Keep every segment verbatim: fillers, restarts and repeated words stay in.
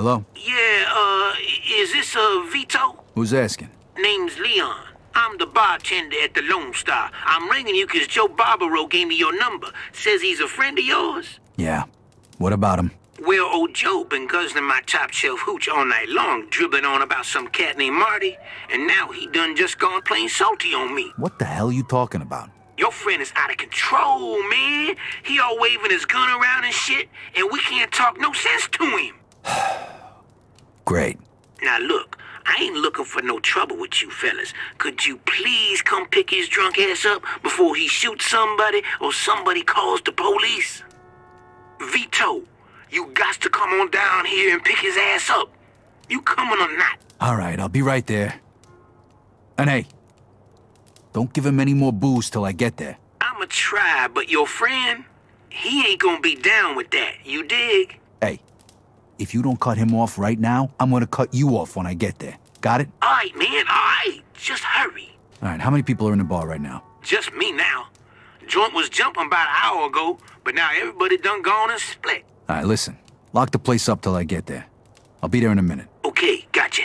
Hello? Yeah, uh, is this, uh, Vito? Who's asking? Name's Leon. I'm the bartender at the Lone Star. I'm ringing you 'cause Joe Barbaro gave me your number. Says he's a friend of yours. Yeah. What about him? Well, old Joe been guzzling my top shelf hooch all night long, dribbling on about some cat named Marty, and now he done just gone plain salty on me. What the hell you talking about? Your friend is out of control, man. He all waving his gun around and shit, and we can't talk no sense to him. Great. Now look, I ain't looking for no trouble with you fellas. Could you please come pick his drunk ass up before he shoots somebody or somebody calls the police? Vito, you got to come on down here and pick his ass up. You coming or not? All right, I'll be right there. And hey, don't give him any more booze till I get there. I'ma try, but your friend, he ain't gonna be down with that. You dig? Hey, if you don't cut him off right now, I'm gonna cut you off when I get there. Got it? All right, man, all right. Just hurry. All right, how many people are in the bar right now? Just me now. Joint was jumping about an hour ago, but now everybody done gone and split. All right, listen. Lock the place up till I get there. I'll be there in a minute. Okay, gotcha.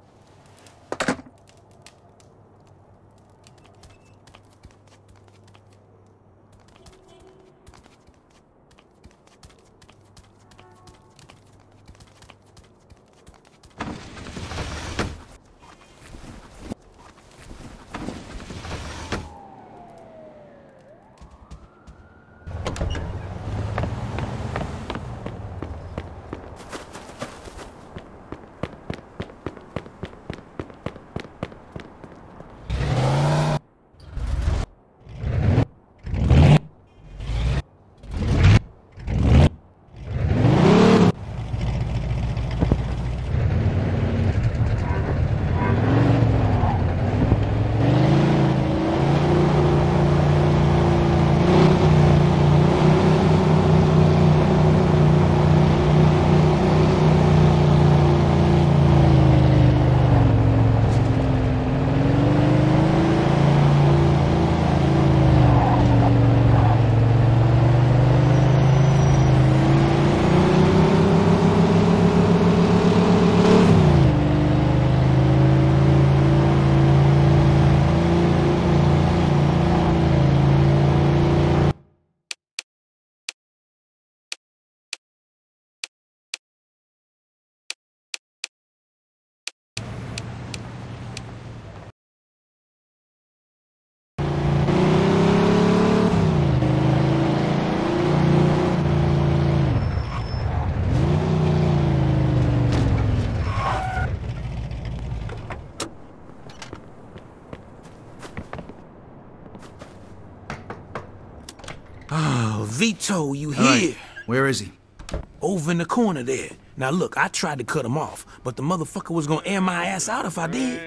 Oh, Vito, you All here? right. Where is he? Over in the corner there. Now look, I tried to cut him off, but the motherfucker was gonna air my ass out if I did.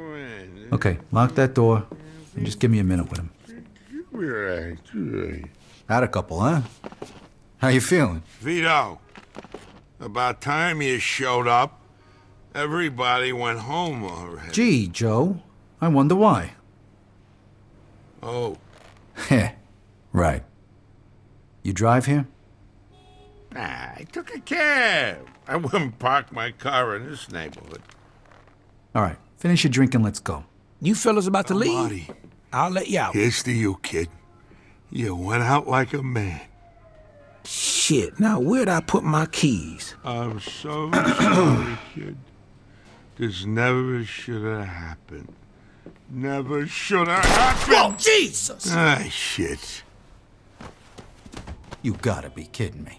Okay, lock that door and just give me a minute with him. Had a couple, huh? How you feeling? Vito, about time you showed up. Everybody went home already. Gee, Joe, I wonder why. Oh. Heh, right. You drive here? Nah, I took a cab. I wouldn't park my car in this neighborhood. All right, finish your drink and let's go. You fellas about to Oh, leave? Marty, I'll let you out. here's to you, kid. You went out like a man. Shit, now where'd I put my keys? I'm so sorry, kid. This never should have happened. Never should have happened. Oh, Jesus! Ah, shit. You gotta be kidding me.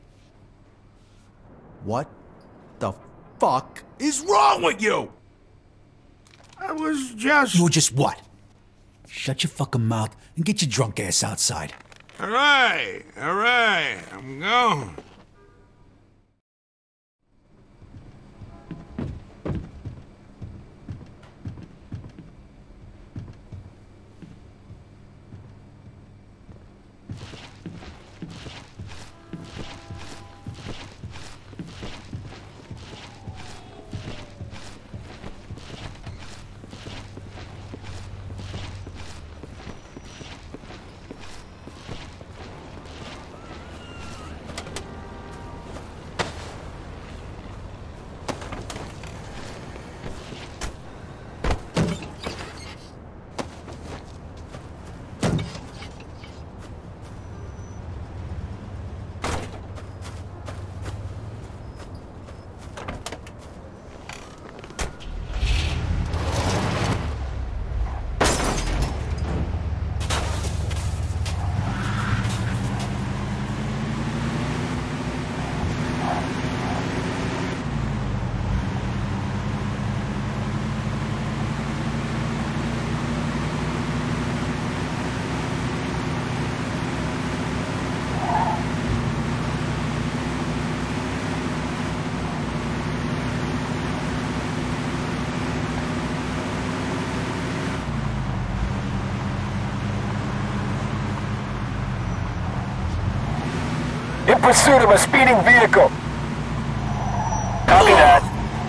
What the fuck is wrong with you? I was just... You were just what? Shut your fucking mouth and get your drunk ass outside. All right, all right, I'm going. pursuit of a speeding vehicle. Copy that.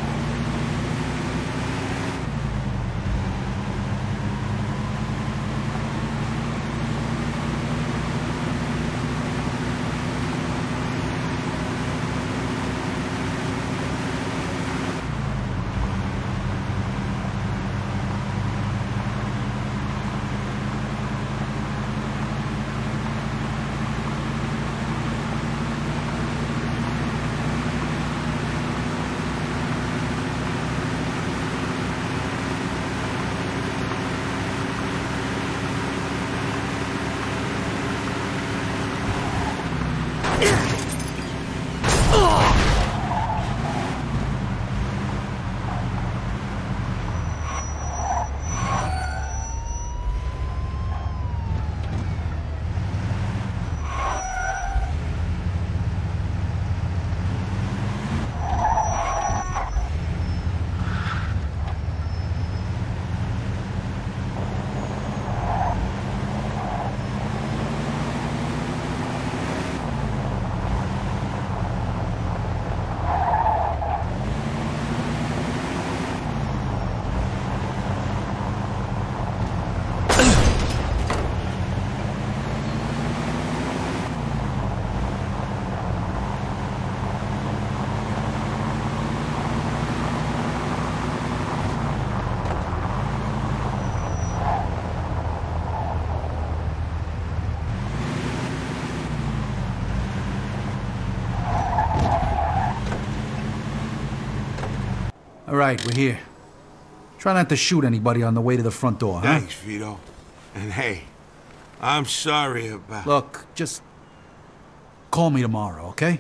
All right, we're here. Try not to shoot anybody on the way to the front door, huh? Thanks, Vito. And hey, I'm sorry about... Look, just call me tomorrow, okay?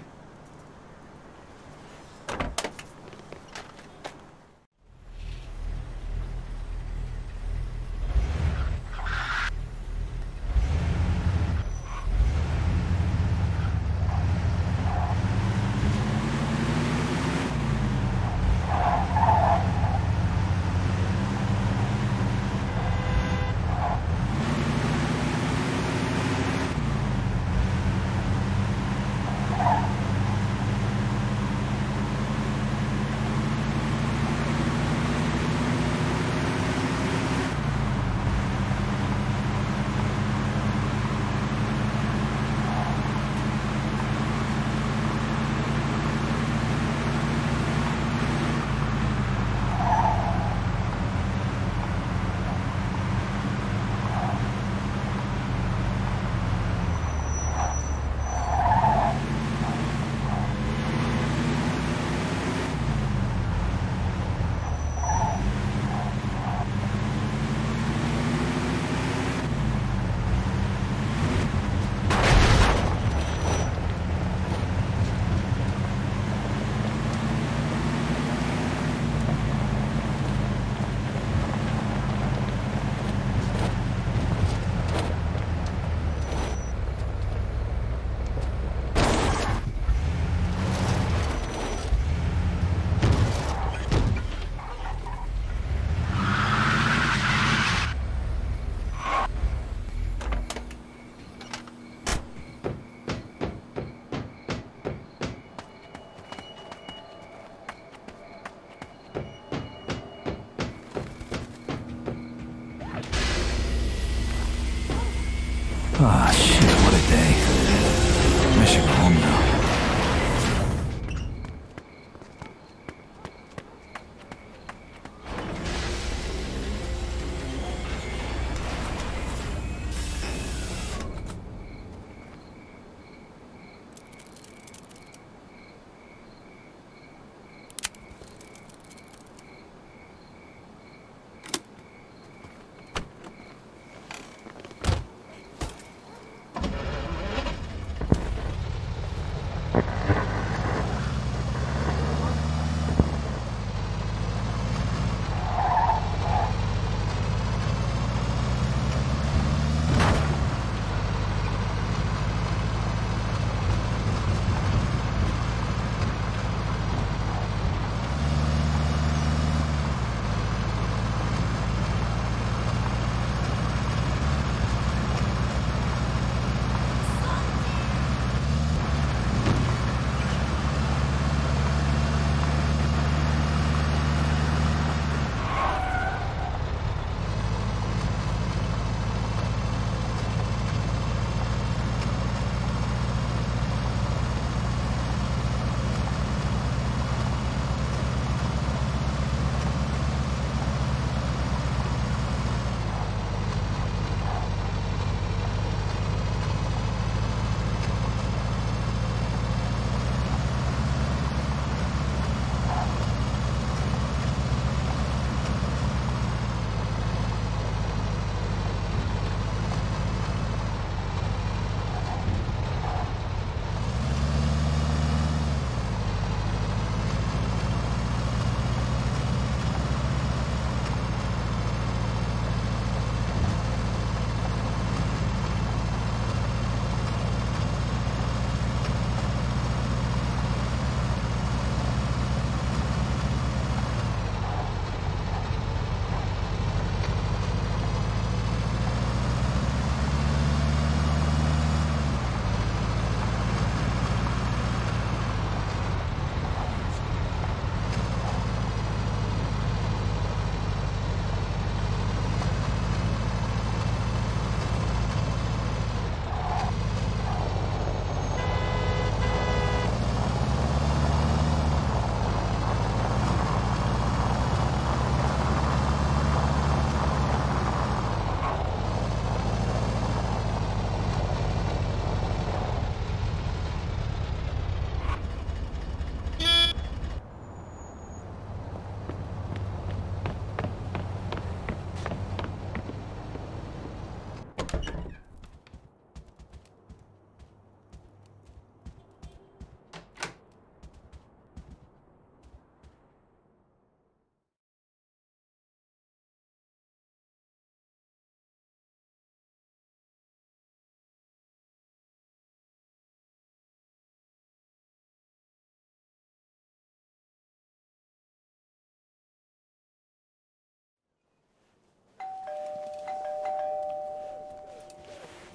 Ah, shit, what a day. I should go home now.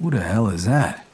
Who the hell is that?